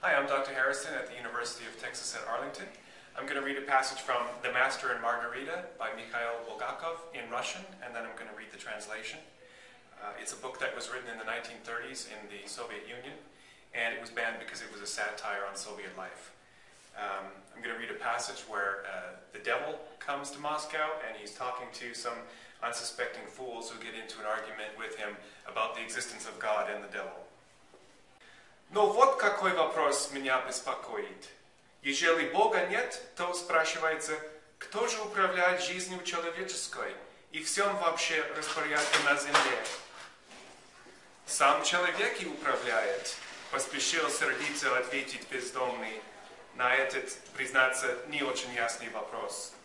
Hi, I'm Dr. Harrison at the University of Texas at Arlington. I'm going to read a passage from The Master and Margarita by Mikhail Bulgakov in Russian, and then I'm going to read the translation. It's a book that was written in the 1930s in the Soviet Union, and it was banned because it was a satire on Soviet life. I'm going to read a passage where the devil comes to Moscow, and he's talking to some unsuspecting fools who get into an argument with him about the existence of God and the devil. Но вот какой вопрос меня беспокоит. Ежели Бога нет, то спрашивается, кто же управляет жизнью человеческой и всем вообще распорядком на земле? Сам человек и управляет, поспешил сердиться ответить бездомный на этот, признаться, не очень ясный вопрос.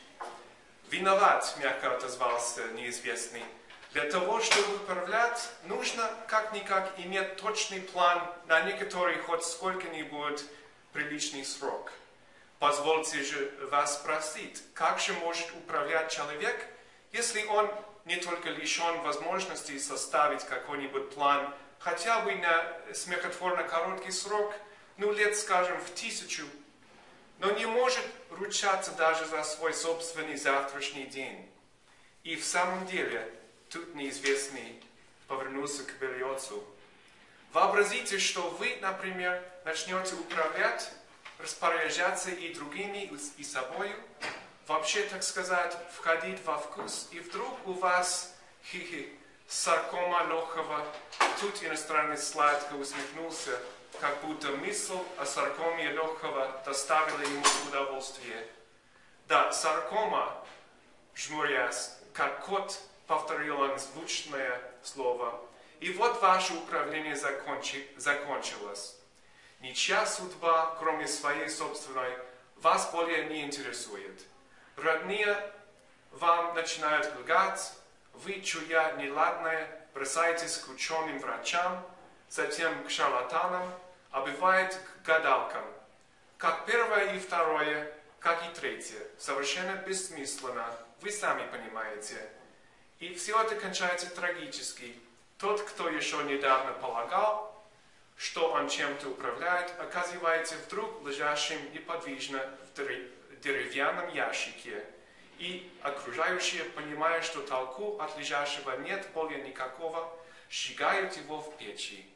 Виноват, мягко отозвался неизвестный. Для того, чтобы управлять, нужно как-никак иметь точный план на некоторый хоть сколько-нибудь приличный срок. Позвольте же вас спросить, как же может управлять человек, если он не только лишен возможности составить какой-нибудь план, хотя бы на смехотворно короткий срок, ну лет, скажем, в 1000, но не может ручаться даже за свой собственный завтрашний день. И в самом деле, тут неизвестный повернулся к бериотцу. Вообразите, что вы, например, начнете управлять, распоряжаться и другими, и собою, вообще, так сказать, входить во вкус, и вдруг у вас, саркома легкого, тут иностранец сладко усмехнулся, как будто мысль о саркоме легкого доставила ему удовольствие. Да, саркома, жмурясь, как кот, повторил он звучное слово. И вот ваше управление закончилось. Ничья судьба, кроме своей собственной, вас более не интересует. Родные вам начинают лгать, вы, чуя неладное, бросаетесь к ученым врачам, затем к шарлатанам, а бывает к гадалкам. Как первое и второе, как и третье, совершенно бессмысленно, вы сами понимаете. И все это кончается трагически. Тот, кто еще недавно полагал, что он чем-то управляет, оказывается вдруг лежащим неподвижно в деревянном ящике. И окружающие, понимая, что толку от лежащего нет более никакого, сжигают его в печи.